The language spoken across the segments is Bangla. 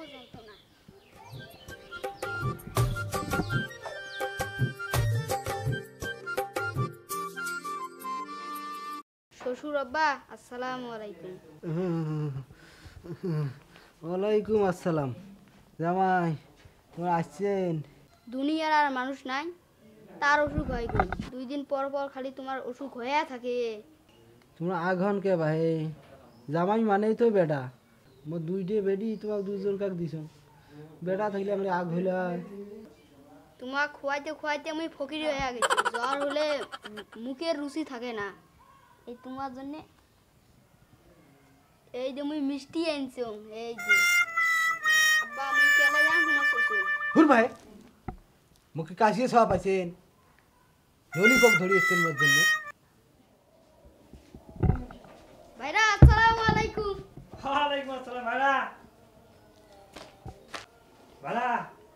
যন্ত্রণা। শ্বশুর আব্বা আসসালামু আলাইকুম। ওয়ালাইকুম আসসালাম। জামাই তোমরা আসছেন? দুনিয়ার আর মানুষ নাই, তার অসুখ হয় গো। 2 দিন পর পর খালি তোমার অসুখ হয়ে থাকে। তোমরা আঘন কে ভাই? জামাই মানেই তো বেটা। মোর দুইটে বেডি তোমাক দুজন কাক দিছ। বেটা থাকলে আমরা আগ হইলা। তোমাক খোয়াইতে খোয়াইতে আমি ফকির হয়ে গেছি। জ্বর হলে মুখের রুচি থাকে না। এই তোমার জন্য এই যে আমি মিষ্টি আনছি, এই যে আব্বা আমি কেলা জান তোমার শ্বশুর। হুর ভাই মুখে কাশিয়ে সব পাইছেন। ললিপপ ধরিয়েছেন মোর জন্য। ভাইরা আসসালামু আলাইকুম। ওয়ালাইকুম আসসালাম ভাইরা। ভাইরা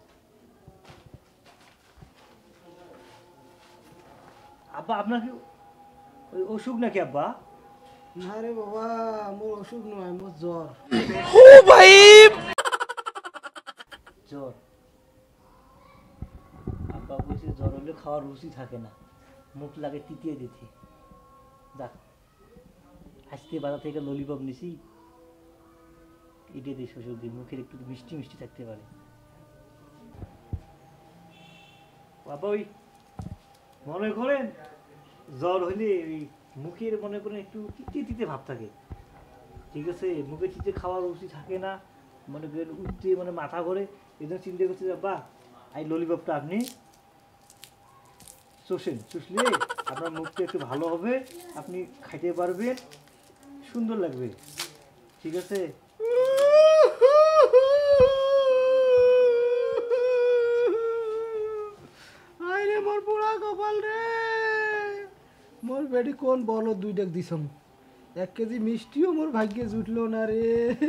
আব্বা আপনার কি ওই অসুখ নাকি আব্বা? না রে বাবা, মোর অসুখ নয়, মোর জ্বর। ও ভাই জ্বর। আব্বা বলছে জ্বর হলে খাওয়ার রুচি থাকে না, মুখ লাগে তিতিয়ে দিতে। দেখ আজকে বাজার থেকে ললিপপ নিছি, এটা দিয়ে শ্বশুর দিই, মুখের একটু মিষ্টি মিষ্টি থাকতে পারে। বাবা ওই মনে করেন জ্বর হইলে ওই মুখের মনে করেন একটু তিতে তিতে ভাব থাকে, ঠিক আছে? মুখে তিতে খাওয়ার রুচি থাকে না, মনে করেন উঠতে মানে মাথা ঘরে। এই জন্য চিন্তা করছি বাবা এই ললিপপটা আপনি চষেন, চুষলে আপনার মুখটা একটু ভালো হবে, আপনি খাইতে পারবেন, সুন্দর লাগবে, ঠিক আছে? আরে মোর পুরা কপাল রে। মোর বেডি কোন বলো দুইটাক দিছম। 1 কেজি মিষ্টিও মোর ভাগ্যে জুটলো না রে।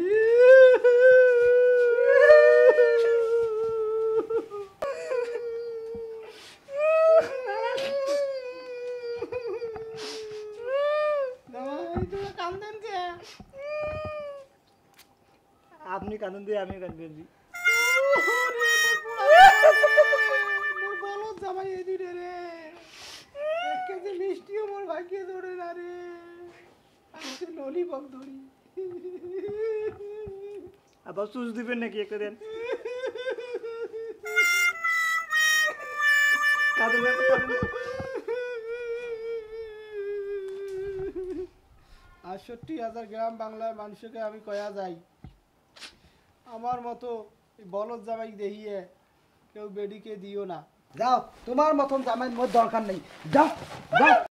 আপনি কাঁদেন দিয়ে আমি কাঁদবেন দিই। জামাই এই দুইটা রে 1 কেজি মিষ্টিও মোর ভাগ্যে জোড়ে না রে। আমি তো ললিপপ ধরি। আবার চুষ দিবেন নাকি একটা দেন? কাঁদেন না, কাঁদেন না। 68,000 গ্রাম বাংলার মানুষকে আমি কয়া যাই, আমার মতো বলদ জামাই দেখিয়ে কেউ বেডিকে দিও না। যাও, তোমার মতন জামাই মোর দরকার নেই। যাও যাও।